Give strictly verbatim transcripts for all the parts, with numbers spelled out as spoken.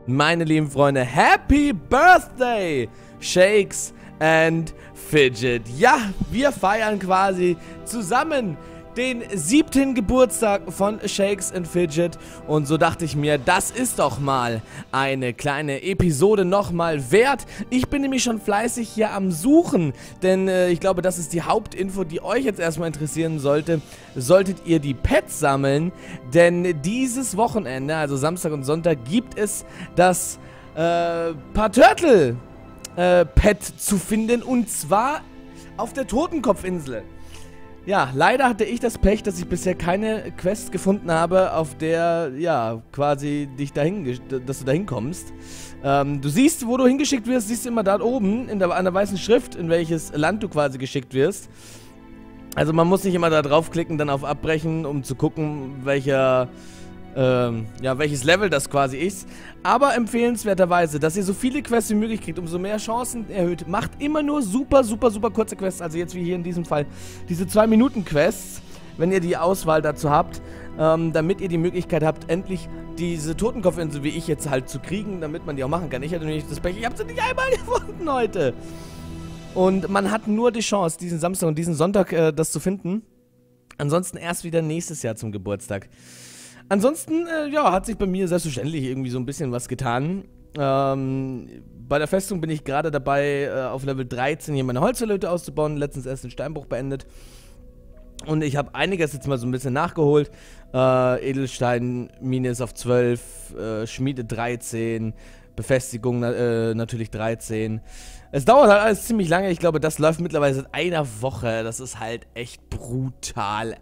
Meine lieben Freunde, Happy Birthday, Shakes and Fidget. Ja, wir feiern quasi zusammen den siebten Geburtstag von Shakes and Fidget. Und so dachte ich mir, das ist doch mal eine kleine Episode nochmal wert. Ich bin nämlich schon fleißig hier am Suchen, denn äh, ich glaube, das ist die Hauptinfo, die euch jetzt erstmal interessieren sollte. Solltet ihr die Pets sammeln, denn dieses Wochenende, also Samstag und Sonntag, gibt es das äh, Paw-Turtle äh, Pet zu finden, und zwar auf der Totenkopfinsel. Ja, leider hatte ich das Pech, dass ich bisher keine Quest gefunden habe, auf der, ja, quasi dich dahin, dass du dahin kommst. Ähm, du siehst, wo du hingeschickt wirst, siehst du immer da oben in der, an der weißen Schrift, in welches Land du quasi geschickt wirst. Also man muss nicht immer da draufklicken, dann auf Abbrechen, um zu gucken, welcher, ähm, ja, welches Level das quasi ist. Aber empfehlenswerterweise, dass ihr so viele Quests wie möglich kriegt, umso mehr Chancen erhöht. Macht immer nur super, super, super kurze Quests. Also jetzt wie hier in diesem Fall diese zwei Minuten Quests, wenn ihr die Auswahl dazu habt, ähm, damit ihr die Möglichkeit habt, endlich diese Totenkopfinsel wie ich jetzt halt zu kriegen, damit man die auch machen kann. Ich hatte nämlich das Pech, ich habe sie nicht einmal gefunden heute. Und man hat nur die Chance, diesen Samstag und diesen Sonntag äh, das zu finden. Ansonsten erst wieder nächstes Jahr zum Geburtstag. Ansonsten, äh, ja, hat sich bei mir selbstverständlich irgendwie so ein bisschen was getan. Ähm, bei der Festung bin ich gerade dabei, äh, auf Level dreizehn hier meine Holzverlöte auszubauen. Letztens erst den Steinbruch beendet. Und ich habe einiges jetzt mal so ein bisschen nachgeholt. Äh, Edelstein-Mine ist auf zwölf, äh, Schmiede dreizehn, Befestigung na äh, natürlich dreizehn. Es dauert halt alles ziemlich lange. Ich glaube, das läuft mittlerweile seit einer Woche. Das ist halt echt brutal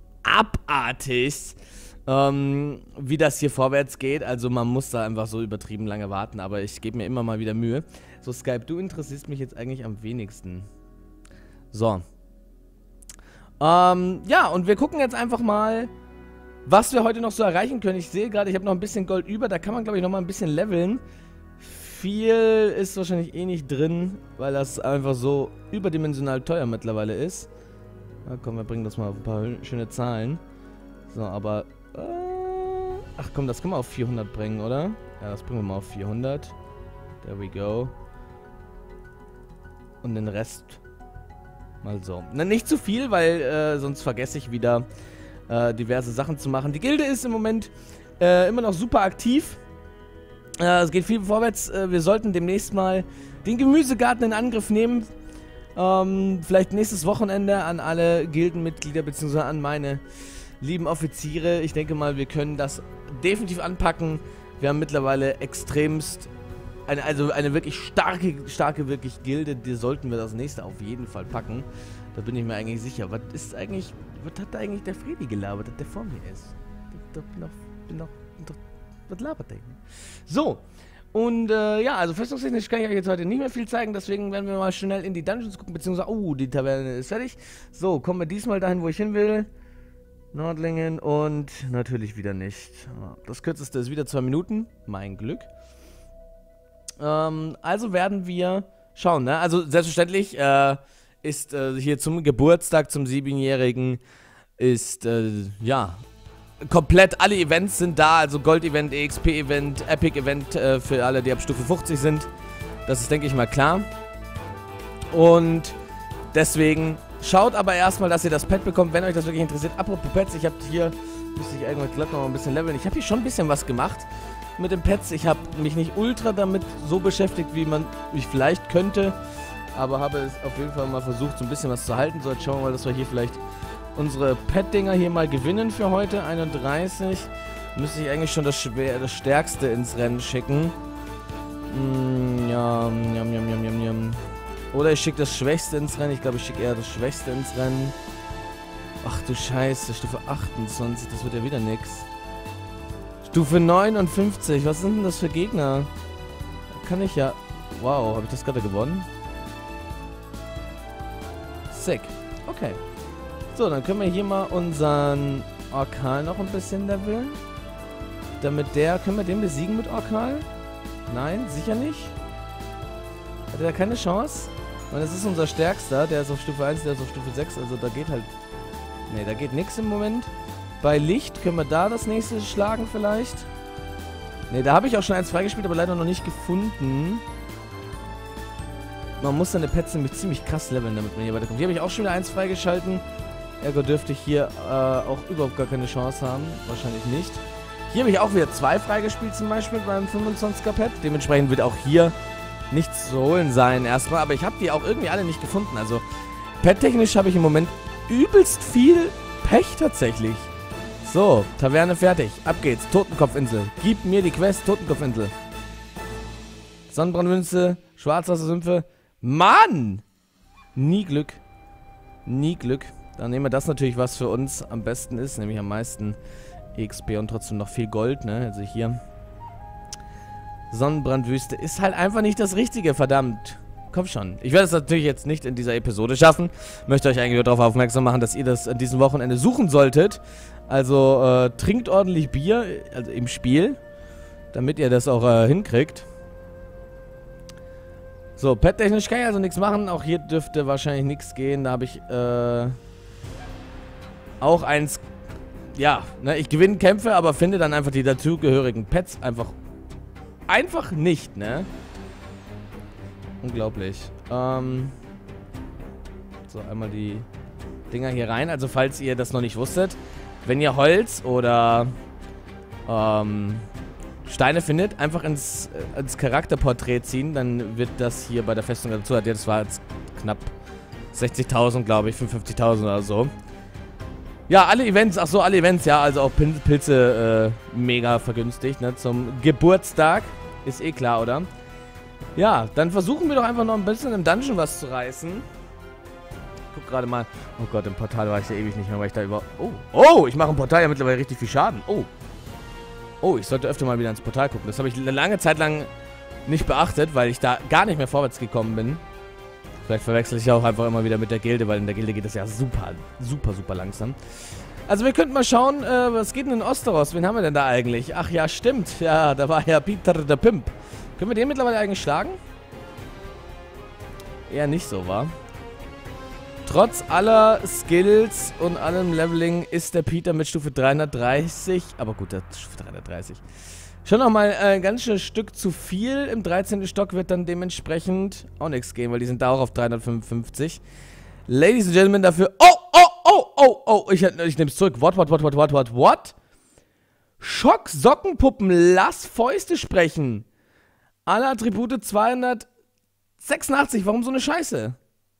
abartig. Ähm, wie das hier vorwärts geht. Also man muss da einfach so übertrieben lange warten, aber ich gebe mir immer mal wieder Mühe. So, Skype, du interessierst mich jetzt eigentlich am wenigsten. So. Ähm, ja, und wir gucken jetzt einfach mal, was wir heute noch so erreichen können. Ich sehe gerade, ich habe noch ein bisschen Gold über, da kann man, glaube ich, noch mal ein bisschen leveln. Viel ist wahrscheinlich eh nicht drin, weil das einfach so überdimensional teuer mittlerweile ist. Na komm, wir bringen das mal auf ein paar schöne Zahlen. So, aber ach komm, das können wir auf vierhundert bringen, oder? Ja, das bringen wir mal auf vierhundert. There we go. Und den Rest mal so. Na, nicht zu viel, weil äh, sonst vergesse ich wieder äh, diverse Sachen zu machen. Die Gilde ist im Moment äh, immer noch super aktiv. Äh, es geht viel vorwärts. Äh, wir sollten demnächst mal den Gemüsegarten in Angriff nehmen. Ähm, vielleicht nächstes Wochenende an alle Gildenmitglieder bzw. an meine lieben Offiziere. Ich denke mal, wir können das definitiv anpacken. Wir haben mittlerweile extremst eine, also eine wirklich starke, starke wirklich Gilde. Die sollten wir das nächste auf jeden Fall packen. Da bin ich mir eigentlich sicher. Was ist eigentlich, was hat da eigentlich der Fredi gelabert, dass der vor mir ist? Ich bin noch, bin noch, bin noch, was labert der? So. Und äh, ja, also festungstechnisch kann ich euch jetzt heute nicht mehr viel zeigen, deswegen werden wir mal schnell in die Dungeons gucken, beziehungsweise, oh, die Taverne ist fertig. So, kommen wir diesmal dahin, wo ich hin will. Nordlingen und natürlich wieder nicht. Das kürzeste ist wieder zwei Minuten. Mein Glück. Ähm, also werden wir schauen, ne? Also selbstverständlich äh, ist äh, hier zum Geburtstag, zum siebenjährigen, ist, äh, ja, komplett alle Events sind da. Also Gold-Event, E X P-Event, Epic-Event äh, für alle, die ab Stufe fünfzig sind. Das ist, denke ich mal, klar. Und deswegen schaut aber erstmal, dass ihr das Pet bekommt, wenn euch das wirklich interessiert. Apropos Pets, ich habe hier, müsste ich irgendwann glatt noch mal ein bisschen leveln. Ich habe hier schon ein bisschen was gemacht mit den Pets. Ich habe mich nicht ultra damit so beschäftigt, wie man mich vielleicht könnte, aber habe es auf jeden Fall mal versucht, so ein bisschen was zu halten. So, jetzt schauen wir mal, dass wir hier vielleicht unsere Pet-Dinger hier mal gewinnen für heute. einunddreißig. Müsste ich eigentlich schon das, Schwer das Stärkste ins Rennen schicken. Mm, ja, jam, jam, jam, jam, jam. Oder ich schicke das Schwächste ins Rennen. Ich glaube, ich schicke eher das Schwächste ins Rennen. Ach du Scheiße, Stufe achtundzwanzig, das wird ja wieder nix. Stufe neunundfünfzig, was sind denn das für Gegner? Kann ich ja... Wow, habe ich das gerade gewonnen? Sick. Okay. So, dann können wir hier mal unseren Orkal noch ein bisschen leveln. Damit der... Können wir den besiegen mit Orkal? Nein, sicher nicht. Hat er keine Chance? Und das ist unser Stärkster. Der ist auf Stufe eins, der ist auf Stufe sechs. Also da geht halt... Ne, da geht nichts im Moment. Bei Licht können wir da das nächste schlagen vielleicht. Ne, da habe ich auch schon eins freigespielt, aber leider noch nicht gefunden. Man muss seine Pets nämlich ziemlich krass leveln, damit man hier weiterkommt. Hier habe ich auch schon wieder eins freigeschalten. Ergo dürfte ich hier äh, auch überhaupt gar keine Chance haben. Wahrscheinlich nicht. Hier habe ich auch wieder zwei freigespielt, zum Beispiel beim fünfundzwanziger Pet. Dementsprechend wird auch hier nichts zu holen sein erstmal. Aber ich habe die auch irgendwie alle nicht gefunden. Also Pet-technisch habe ich im Moment übelst viel Pech tatsächlich. So, Taverne fertig. Ab geht's. Totenkopfinsel. Gib mir die Quest Totenkopfinsel. Sonnenbrandmünze, Schwarzwassersümpfe. Mann! Nie Glück. Nie Glück. Dann nehmen wir das natürlich, was für uns am besten ist. Nämlich am meisten E X P und trotzdem noch viel Gold, ne? Also hier. Sonnenbrandwüste ist halt einfach nicht das Richtige, verdammt. Komm schon. Ich werde es natürlich jetzt nicht in dieser Episode schaffen. Möchte euch eigentlich nur darauf aufmerksam machen, dass ihr das an diesem Wochenende suchen solltet. Also äh, trinkt ordentlich Bier, also im Spiel, damit ihr das auch äh, hinkriegt. So, pet-technisch kann ich also nichts machen. Auch hier dürfte wahrscheinlich nichts gehen. Da habe ich äh, auch eins. Ja, ne, ich gewinne Kämpfe, aber finde dann einfach die dazugehörigen Pets einfach einfach nicht, ne? Unglaublich. Ähm, so, einmal die Dinger hier rein. Also, falls ihr das noch nicht wusstet, wenn ihr Holz oder ähm, Steine findet, einfach ins, äh, ins Charakterporträt ziehen, dann wird das hier bei der Festung dazu. Das war jetzt knapp sechzigtausend, glaube ich, fünfundfünfzigtausend oder so. Ja, alle Events, ach so, alle Events, ja, also auch Pil Pilze äh, mega vergünstigt, ne, zum Geburtstag. Ist eh klar, oder? Ja, dann versuchen wir doch einfach noch ein bisschen im Dungeon was zu reißen. Guck gerade mal. Oh Gott, im Portal war ich ja ewig nicht mehr, weil ich da über... Oh, oh, ich mache im Portal ja mittlerweile richtig viel Schaden. Oh. Oh, ich sollte öfter mal wieder ins Portal gucken. Das habe ich eine lange Zeit lang nicht beachtet, weil ich da gar nicht mehr vorwärts gekommen bin. Vielleicht verwechsel ich ja auch einfach immer wieder mit der Gilde, weil in der Gilde geht es ja super, super, super langsam. Also wir könnten mal schauen, äh, was geht denn in Osteros? Wen haben wir denn da eigentlich? Ach ja, stimmt. Ja, da war ja Peter der Pimp. Können wir den mittlerweile eigentlich schlagen? Eher nicht so, wa? Trotz aller Skills und allem Leveling ist der Peter mit Stufe dreihundertdreißig. Aber gut, der Stufe dreihundertdreißig. Schon nochmal ein äh, ganz schönes Stück zu viel. Im dreizehnten Stock wird dann dementsprechend auch nichts gehen, weil die sind da auch auf dreihundertfünfundfünfzig. Ladies and Gentlemen, dafür... Oh, oh, oh, oh, oh. Ich, ich nehme es zurück. What, what, what, what, what, what, what? Schock, Sockenpuppen, lass Fäuste sprechen. Alle Attribute zweihundertsechsundachtzig. Warum so eine Scheiße?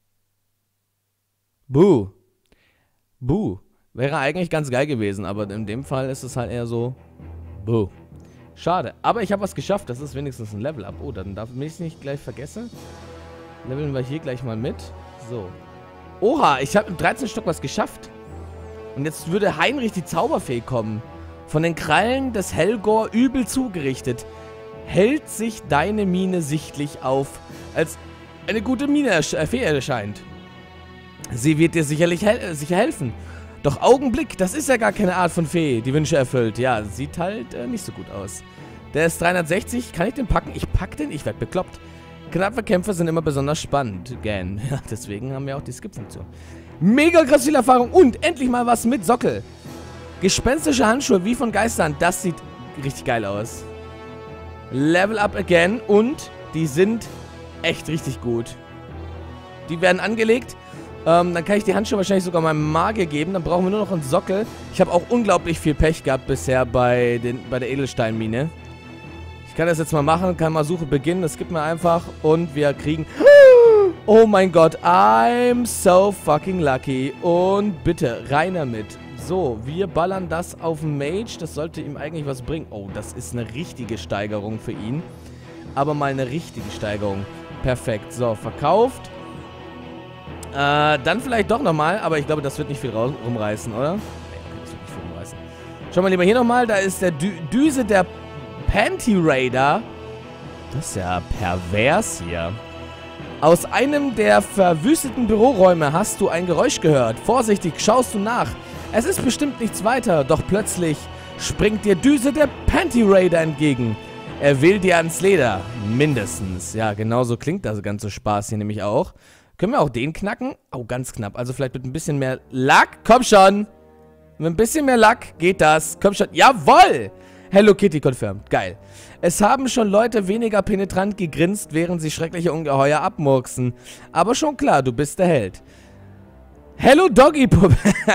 Buh. Buh. Wäre eigentlich ganz geil gewesen, aber in dem Fall ist es halt eher so... Buh. Schade. Aber ich habe was geschafft. Das ist wenigstens ein Level-Up. Oh, dann darf ich es nicht gleich vergessen. Leveln wir hier gleich mal mit. So. Oha, ich habe im dreizehnten Stock was geschafft. Und jetzt würde Heinrich die Zauberfee kommen. Von den Krallen des Helgor übel zugerichtet. Hält sich deine Mine sichtlich auf, als eine gute Mine ersch äh, Fee erscheint. Sie wird dir sicherlich hel äh, sicher helfen. Doch Augenblick, das ist ja gar keine Art von Fee, die Wünsche erfüllt. Ja, sieht halt äh, nicht so gut aus. Der ist dreihundertsechzig, kann ich den packen? Ich pack den, ich werd bekloppt. Knappe Kämpfe sind immer besonders spannend, Gan. Ja, deswegen haben wir auch die Skip-Funktion. Mega krass viel Erfahrung und endlich mal was mit Sockel. Gespenstische Handschuhe wie von Geistern, das sieht richtig geil aus. Level up again und die sind echt richtig gut. Die werden angelegt. Ähm, dann kann ich die Handschuhe wahrscheinlich sogar meinem Magier geben. Dann brauchen wir nur noch einen Sockel. Ich habe auch unglaublich viel Pech gehabt bisher bei, den, bei der Edelsteinmine. Ich kann das jetzt mal machen, kann mal Suche beginnen. Das gibt mir einfach und wir kriegen... Oh mein Gott, I'm so fucking lucky. Und bitte, rein damit. So, wir ballern das auf den Mage. Das sollte ihm eigentlich was bringen. Oh, das ist eine richtige Steigerung für ihn. Aber mal eine richtige Steigerung. Perfekt. So, verkauft. Äh, dann vielleicht doch nochmal, aber ich glaube, das wird nicht viel rumreißen, oder? Nee, okay, das wird nicht viel rumreißen. Schauen wir lieber hier nochmal, da ist der Dü Düse der Panty Raider. Das ist ja pervers hier. Aus einem der verwüsteten Büroräume hast du ein Geräusch gehört. Vorsichtig, schaust du nach. Es ist bestimmt nichts weiter, doch plötzlich springt dir Düse der Panty Raider entgegen. Er will dir ans Leder, mindestens. Ja, genau so klingt das ganze Spaß hier nämlich auch. Können wir auch den knacken? Oh, ganz knapp. Also vielleicht mit ein bisschen mehr Lack. Komm schon. Mit ein bisschen mehr Lack geht das. Komm schon. Jawoll. Hello Kitty confirmed. Geil. Es haben schon Leute weniger penetrant gegrinst, während sie schreckliche Ungeheuer abmurksen. Aber schon klar, du bist der Held. Hello Doggy Puppe.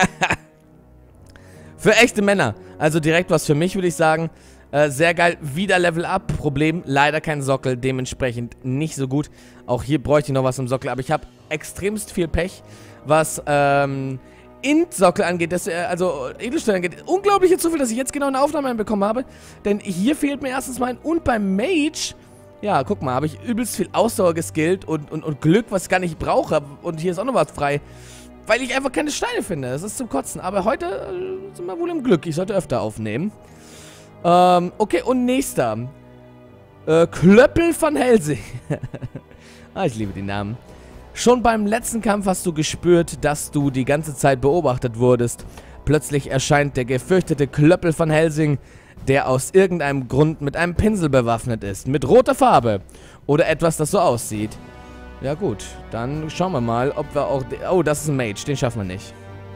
Für echte Männer. Also direkt was für mich, würde ich sagen. Äh, sehr geil. Wieder Level Up. Problem, leider kein Sockel. Dementsprechend nicht so gut. Auch hier bräuchte ich noch was im Sockel. Aber ich habe extremst viel Pech, was ähm, Int-Sockel angeht. Das, äh, also Edelsteine angeht. Unglaubliche Zufall, dass ich jetzt genau eine Aufnahme bekommen habe. Denn hier fehlt mir erstens mal ein. Und beim Mage, ja, guck mal, habe ich übelst viel Ausdauer geskillt und, und, und Glück, was ich gar nicht brauche. Und hier ist auch noch was frei. Weil ich einfach keine Steine finde. Das ist zum Kotzen. Aber heute äh, sind wir wohl im Glück. Ich sollte öfter aufnehmen. Ähm, okay, und nächster. Äh, Klöppel von Helsing. Ah, ich liebe die Namen. Schon beim letzten Kampf hast du gespürt, dass du die ganze Zeit beobachtet wurdest. Plötzlich erscheint der gefürchtete Klöppel von Helsing, der aus irgendeinem Grund mit einem Pinsel bewaffnet ist. Mit roter Farbe. Oder etwas, das so aussieht. Ja gut, dann schauen wir mal, ob wir auch... Oh, das ist ein Mage, den schaffen wir nicht.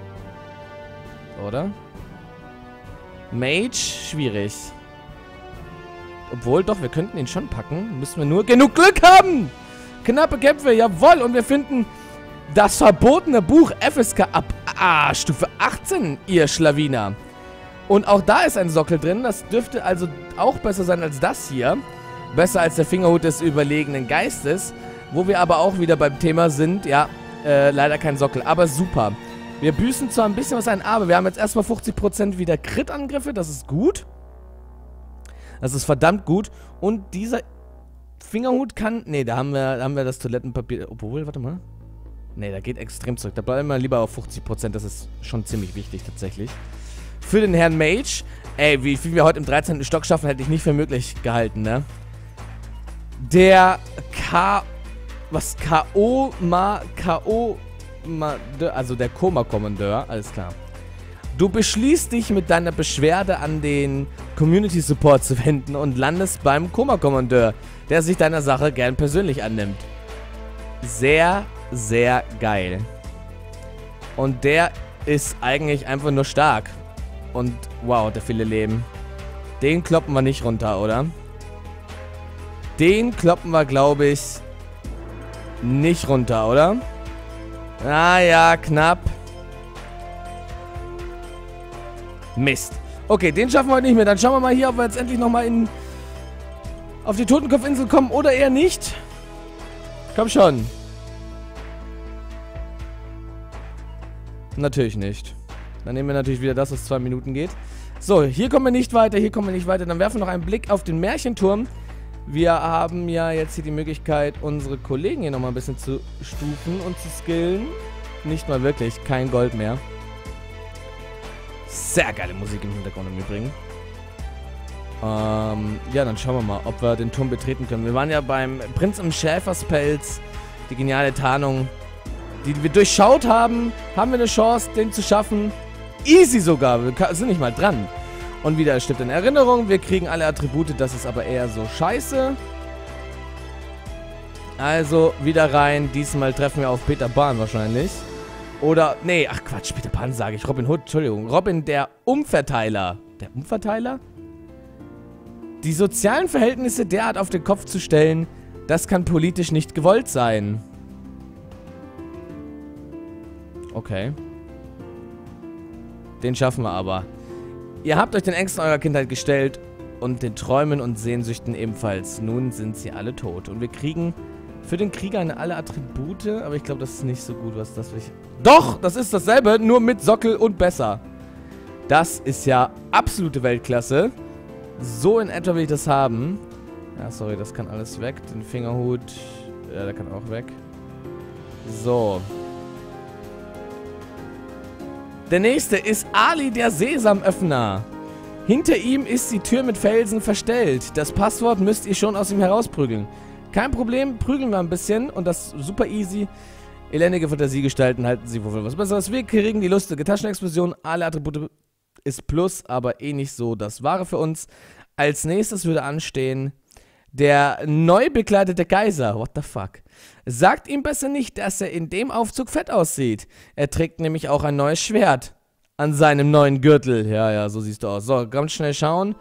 Oder? Mage, schwierig. Obwohl, doch, wir könnten ihn schon packen. Müssen wir nur genug Glück haben! Knappe Kämpfe, jawohl! Und wir finden das verbotene Buch F S K ab ah, Stufe achtzehn, ihr Schlawiner. Und auch da ist ein Sockel drin. Das dürfte also auch besser sein als das hier. Besser als der Fingerhut des überlegenen Geistes. Wo wir aber auch wieder beim Thema sind, ja, äh, leider kein Sockel, aber super. Wir büßen zwar ein bisschen was ein, aber wir haben jetzt erstmal fünfzig Prozent wieder Crit-Angriffe, das ist gut. Das ist verdammt gut. Und dieser Fingerhut kann, nee, da haben wir, da haben wir das Toilettenpapier, obwohl, warte mal. Nee, da geht extrem zurück, da bleiben wir lieber auf fünfzig Prozent, das ist schon ziemlich wichtig tatsächlich. Für den Herrn Mage, ey, wie viel wir heute im dreizehnten Stock schaffen, hätte ich nicht für möglich gehalten, ne? Der K... Was? K O Ma... K O Ma... Also der Koma-Kommandeur. Alles klar. Du beschließt dich mit deiner Beschwerde an den Community Support zu wenden und landest beim Koma-Kommandeur, der sich deiner Sache gern persönlich annimmt. Sehr, sehr geil. Und der ist eigentlich einfach nur stark. Und wow, hat der viele Leben. Den kloppen wir nicht runter, oder? Den kloppen wir, glaube ich... nicht runter, oder? Ah ja, knapp. Mist. Okay, den schaffen wir heute nicht mehr. Dann schauen wir mal hier, ob wir jetzt endlich nochmal in auf die Totenkopfinsel kommen oder eher nicht. Komm schon. Natürlich nicht. Dann nehmen wir natürlich wieder das, was zwei Minuten geht. So, hier kommen wir nicht weiter, hier kommen wir nicht weiter. Dann werfen wir noch einen Blick auf den Märchenturm. Wir haben ja jetzt hier die Möglichkeit, unsere Kollegen hier nochmal ein bisschen zu stufen und zu skillen. Nicht mal wirklich, kein Gold mehr. Sehr geile Musik im Hintergrund im Übrigen. Ähm, ja, dann schauen wir mal, ob wir den Turm betreten können. Wir waren ja beim Prinz im Schäferspelz, die geniale Tarnung, die wir durchschaut haben. Haben wir eine Chance, den zu schaffen? Easy sogar, wir sind nicht mal dran. Und wieder stirbt in Erinnerung. Wir kriegen alle Attribute, das ist aber eher so scheiße. Also wieder rein. Diesmal treffen wir auf Peter Pan wahrscheinlich. Oder, nee, ach Quatsch, Peter Pan sage ich. Robin Hood, Entschuldigung. Robin der Umverteiler. Der Umverteiler? Die sozialen Verhältnisse derart auf den Kopf zu stellen, das kann politisch nicht gewollt sein. Okay. Den schaffen wir aber. Ihr habt euch den Ängsten eurer Kindheit gestellt und den Träumen und Sehnsüchten ebenfalls. Nun sind sie alle tot. Und wir kriegen für den Krieger alle Attribute, aber ich glaube, das ist nicht so gut, was das will ich... Doch, das ist dasselbe, nur mit Sockel und besser. Das ist ja absolute Weltklasse. So in etwa will ich das haben. Ja, sorry, das kann alles weg. Den Fingerhut, ja, der kann auch weg. So. Der nächste ist Ali, der Sesamöffner. Hinter ihm ist die Tür mit Felsen verstellt. Das Passwort müsst ihr schon aus ihm herausprügeln. Kein Problem, prügeln wir ein bisschen und das super easy. Elendige Fantasiegestalten halten sie wohl was Besseres. Wir kriegen die lustige Taschenexplosion. Alle Attribute ist Plus, aber eh nicht so das Wahre für uns. Als nächstes würde anstehen der neu bekleidete Kaiser. What the fuck? Sagt ihm besser nicht, dass er in dem Aufzug fett aussieht. Er trägt nämlich auch ein neues Schwert an seinem neuen Gürtel. Ja, ja, so siehst du aus. So, ganz schnell schauen.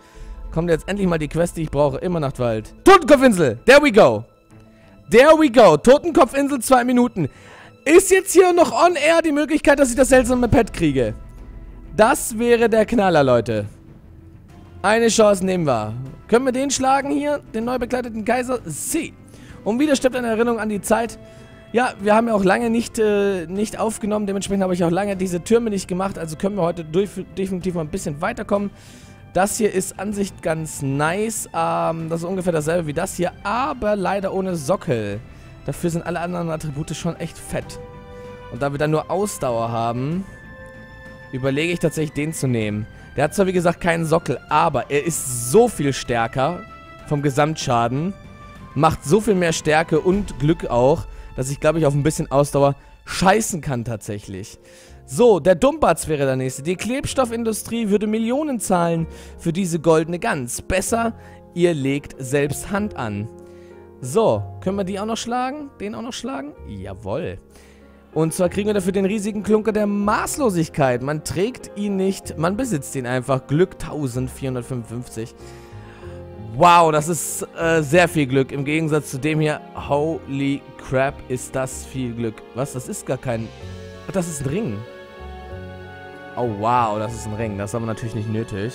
Kommt jetzt endlich mal die Quest, die ich brauche. Immer Nachtwald. Totenkopfinsel. There we go. There we go. Totenkopfinsel, zwei Minuten. Ist jetzt hier noch on air die Möglichkeit, dass ich das seltsame Pet kriege? Das wäre der Knaller, Leute. Eine Chance nehmen wir. Können wir den schlagen hier? Den neu bekleideten Kaiser? Sie. Und wieder stirbt eine Erinnerung an die Zeit. Ja, wir haben ja auch lange nicht, äh, nicht aufgenommen. Dementsprechend habe ich auch lange diese Türme nicht gemacht. Also können wir heute durch, definitiv mal ein bisschen weiterkommen. Das hier ist an sich ganz nice. Ähm, das ist ungefähr dasselbe wie das hier. Aber leider ohne Sockel. Dafür sind alle anderen Attribute schon echt fett. Und da wir dann nur Ausdauer haben, überlege ich tatsächlich den zu nehmen. Der hat zwar wie gesagt keinen Sockel, aber er ist so viel stärker vom Gesamtschaden. Macht so viel mehr Stärke und Glück auch, dass ich glaube ich auf ein bisschen Ausdauer scheißen kann tatsächlich. So, der Dummbatz wäre der nächste. Die Klebstoffindustrie würde Millionen zahlen für diese goldene Gans. Besser, ihr legt selbst Hand an. So, können wir die auch noch schlagen? Den auch noch schlagen? Jawohl. Und zwar kriegen wir dafür den riesigen Klunker der Maßlosigkeit. Man trägt ihn nicht, man besitzt ihn einfach. Glück eintausendvierhundertfünfundfünfzig. Wow, das ist äh, sehr viel Glück. Im Gegensatz zu dem hier. Holy crap, ist das viel Glück. Was, das ist gar kein... Ach, das ist ein Ring. Oh wow, das ist ein Ring. Das ist aber natürlich nicht nötig.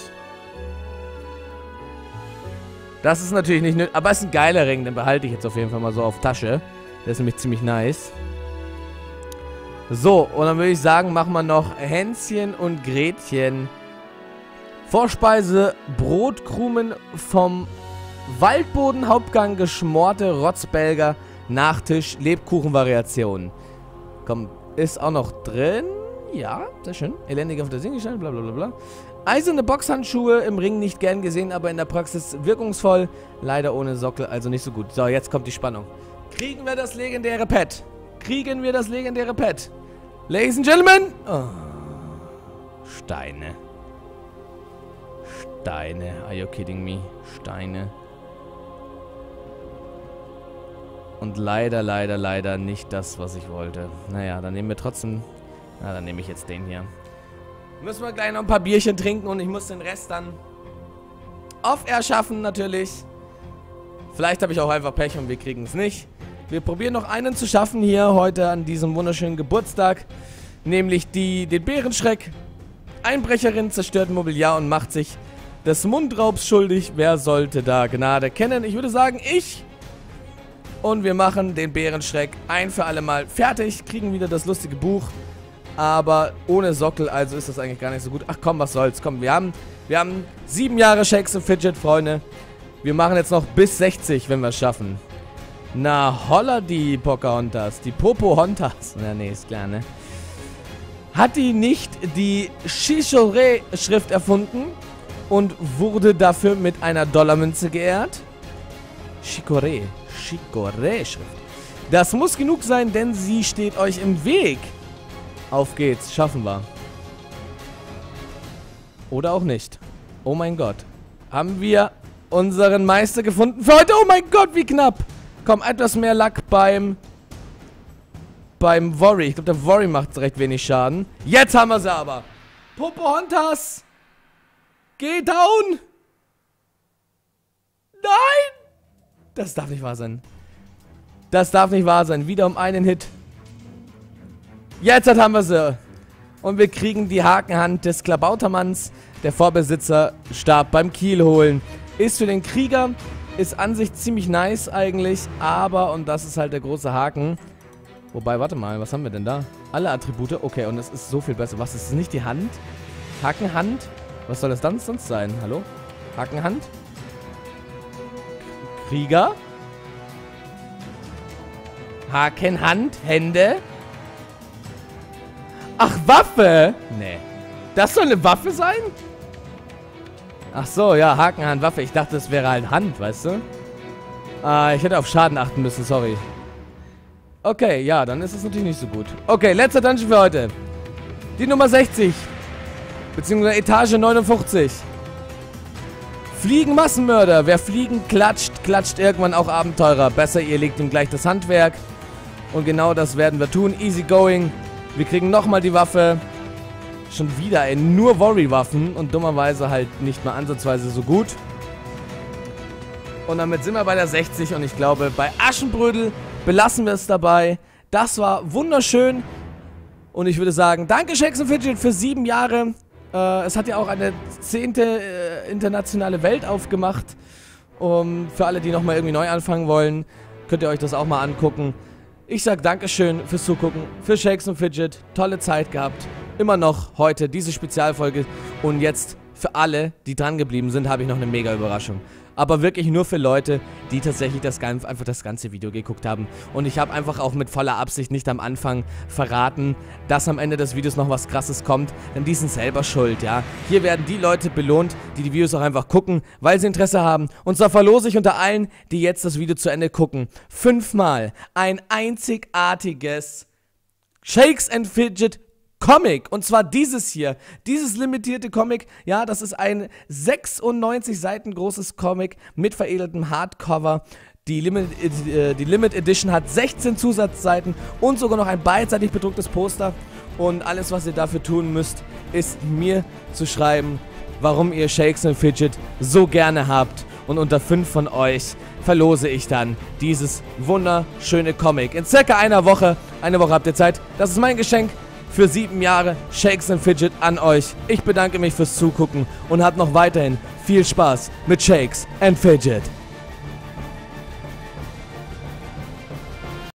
Das ist natürlich nicht nötig. Aber es ist ein geiler Ring. Den behalte ich jetzt auf jeden Fall mal so auf Tasche. Der ist nämlich ziemlich nice. So, und dann würde ich sagen, machen wir noch Hänschen und Gretchen. Vorspeise, Brotkrumen vom Waldboden, Hauptgang, geschmorte Rotzbelger, Nachtisch, Lebkuchenvariationen. Komm, ist auch noch drin. Ja, sehr schön. Elendig auf der Singestein, bla bla bla bla. Eiserne Boxhandschuhe, im Ring nicht gern gesehen, aber in der Praxis wirkungsvoll. Leider ohne Sockel, also nicht so gut. So, jetzt kommt die Spannung. Kriegen wir das legendäre Pet? Kriegen wir das legendäre Pet? Ladies and Gentlemen! Oh. Steine. Steine. Are you kidding me? Steine. Und leider, leider, leider nicht das, was ich wollte. Naja, dann nehmen wir trotzdem... Na, dann nehme ich jetzt den hier. Müssen wir gleich noch ein paar Bierchen trinken und ich muss den Rest dann off-air schaffen, natürlich. Vielleicht habe ich auch einfach Pech und wir kriegen es nicht. Wir probieren noch einen zu schaffen hier heute an diesem wunderschönen Geburtstag. Nämlich die, den Bärenschreck. Einbrecherin zerstört Mobiliar und macht sich des Mundraubs schuldig. Wer sollte da Gnade kennen? Ich würde sagen, ich. Und wir machen den Bärenschreck ein für alle Mal fertig. Kriegen wieder das lustige Buch. Aber ohne Sockel, also ist das eigentlich gar nicht so gut. Ach komm, was soll's. Komm, wir haben, wir haben sieben Jahre Shakes und Fidget, Freunde. Wir machen jetzt noch bis sechzig, wenn wir es schaffen. Na, holla die Pocahontas. Die Popohontas. Na, nee, ist klar, ne? Hat die nicht die Chicorée-Schrift erfunden und wurde dafür mit einer Dollarmünze geehrt? Chicorée. Chicorée-Schrift. Das muss genug sein, denn sie steht euch im Weg. Auf geht's. Schaffen wir. Oder auch nicht. Oh mein Gott. Haben wir unseren Meister gefunden für heute? Oh mein Gott, wie knapp. Komm, etwas mehr Lack beim... Beim Worry. Ich glaube, der Worry macht recht wenig Schaden. Jetzt haben wir sie aber. Popohontas. Geh down. Nein. Das darf nicht wahr sein. Das darf nicht wahr sein. Wieder um einen Hit. Jetzt haben wir sie. Und wir kriegen die Hakenhand des Klabautermanns. Der Vorbesitzer starb beim Kiel holen. Ist für den Krieger. Ist an sich ziemlich nice eigentlich. Aber, und das ist halt der große Haken. Wobei, warte mal, was haben wir denn da? Alle Attribute. Okay, und es ist so viel besser. Was, ist es nicht die Hand? Hakenhand? Was soll das dann sonst sein? Hallo? Hakenhand? Krieger? Hakenhand? Hände? Ach, Waffe? Nee. Das soll eine Waffe sein? Ach so, ja, Hakenhand, Waffe. Ich dachte, es wäre halt Hand, weißt du? Ah, ich hätte auf Schaden achten müssen, sorry. Okay, ja, dann ist es natürlich nicht so gut. Okay, letzter Dungeon für heute. Die Nummer sechzig. Beziehungsweise Etage neunundfünfzig. Fliegenmassenmörder. Wer Fliegen klatscht, klatscht irgendwann auch Abenteurer. Besser, ihr legt ihm gleich das Handwerk. Und genau das werden wir tun. Easy going. Wir kriegen nochmal die Waffe. Schon wieder, ey. Nur Worry-Waffen. Und dummerweise halt nicht mal ansatzweise so gut. Und damit sind wir bei der sechzig und ich glaube, bei Aschenbrödel belassen wir es dabei. Das war wunderschön. Und ich würde sagen, danke Shakes and Fidget für sieben Jahre. Äh, es hat ja auch eine zehnte äh, internationale Welt aufgemacht. Um, für alle, die nochmal irgendwie neu anfangen wollen, könnt ihr euch das auch mal angucken. Ich sag Dankeschön fürs Zugucken, für Shakes and Fidget. Tolle Zeit gehabt. Immer noch heute diese Spezialfolge. Und jetzt für alle, die dran geblieben sind, habe ich noch eine mega Überraschung. Aber wirklich nur für Leute, die tatsächlich das, einfach das ganze Video geguckt haben. Und ich habe einfach auch mit voller Absicht nicht am Anfang verraten, dass am Ende des Videos noch was Krasses kommt. Denn die sind selber schuld, ja. Hier werden die Leute belohnt, die die Videos auch einfach gucken, weil sie Interesse haben. Und zwar verlose ich unter allen, die jetzt das Video zu Ende gucken, fünfmal ein einzigartiges Shakes and Fidget Comic, und zwar dieses hier, dieses limitierte Comic, ja, das ist ein sechsundneunzig Seiten großes Comic mit veredeltem Hardcover. Die Limit, äh, die Limit Edition hat sechzehn Zusatzseiten und sogar noch ein beidseitig bedrucktes Poster. Und alles, was ihr dafür tun müsst, ist mir zu schreiben, warum ihr Shakes and Fidget so gerne habt. Und unter fünf von euch verlose ich dann dieses wunderschöne Comic. In circa einer Woche, eine Woche habt ihr Zeit, das ist mein Geschenk für sieben Jahre Shakes and Fidget an euch. Ich bedanke mich fürs Zugucken und habt noch weiterhin viel Spaß mit Shakes and Fidget.